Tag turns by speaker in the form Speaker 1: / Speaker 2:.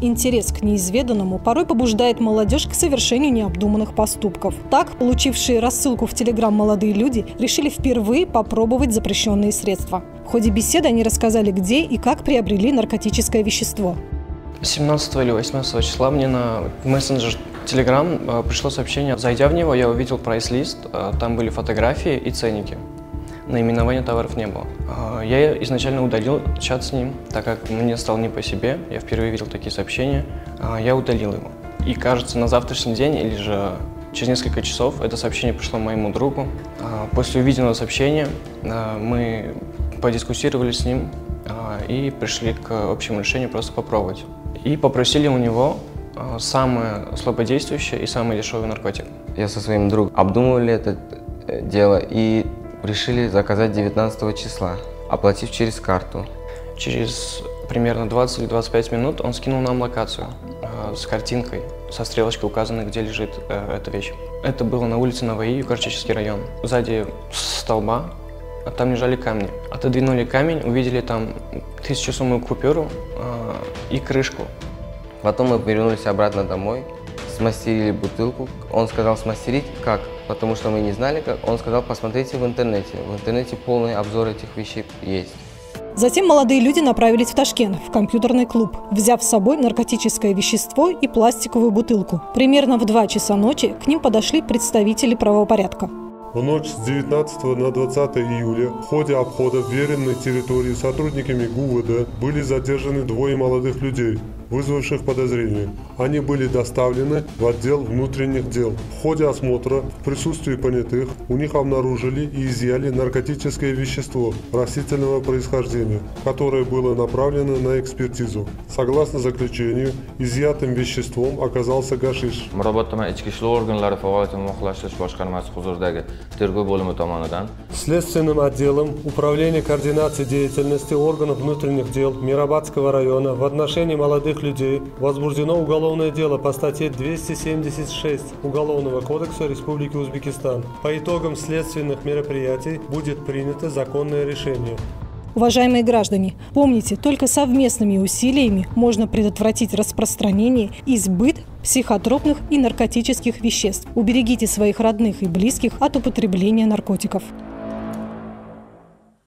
Speaker 1: Интерес к неизведанному порой побуждает молодежь к совершению необдуманных поступков. Так, получившие рассылку в Телеграм молодые люди решили впервые попробовать запрещенные средства. В ходе беседы они рассказали, где и как приобрели наркотическое вещество.
Speaker 2: 17 или 18 числа мне на мессенджер Telegram пришло сообщение. Зайдя в него, я увидел прайс-лист, там были фотографии и ценники. Наименования товаров не было. Я изначально удалил чат с ним, так как мне стало не по себе, я впервые видел такие сообщения, я удалил его. И кажется, на завтрашний день или же через несколько часов это сообщение пришло моему другу. После увиденного сообщения мы подискуссировали с ним и пришли к общему решению просто попробовать. И попросили у него самое слабодействующее и самый дешевый наркотик.
Speaker 3: Я со своим другом обдумывали это дело и решили заказать 19 числа, оплатив через карту.
Speaker 2: Через примерно 20-25 минут он скинул нам локацию с картинкой, со стрелочкой указанной, где лежит эта вещь. Это было на улице Наваи, Юкарчический район. Сзади столба, а там лежали камни. Отодвинули камень, увидели там 1000-сомовую купюру и крышку.
Speaker 3: Потом мы вернулись обратно домой, смастерили бутылку. Он сказал смастерить как, потому что мы не знали как. Он сказал посмотрите в интернете. В интернете полный обзор этих вещей есть.
Speaker 1: Затем молодые люди направились в Ташкент, в компьютерный клуб, взяв с собой наркотическое вещество и пластиковую бутылку. Примерно в 2 часа ночи к ним подошли представители правопорядка.
Speaker 4: В ночь с 19 на 20 июля в ходе обхода вверенной территории сотрудниками ГУВД были задержаны 2 молодых людей, вызвавших подозрения. Они были доставлены в отдел внутренних дел. В ходе осмотра в присутствии понятых у них обнаружили и изъяли наркотическое вещество растительного происхождения, которое было направлено на экспертизу. Согласно заключению, изъятым веществом оказался гашиш. Следственным отделом Управления координации деятельности органов внутренних дел Мирабадского района в отношении молодых людей возбуждено уголовное дело по статье 276 Уголовного кодекса Республики Узбекистан. По итогам следственных мероприятий будет принято законное решение.
Speaker 1: Уважаемые граждане, помните, только совместными усилиями можно предотвратить распространение и сбыт психотропных и наркотических веществ. Уберегите своих родных и близких от употребления наркотиков.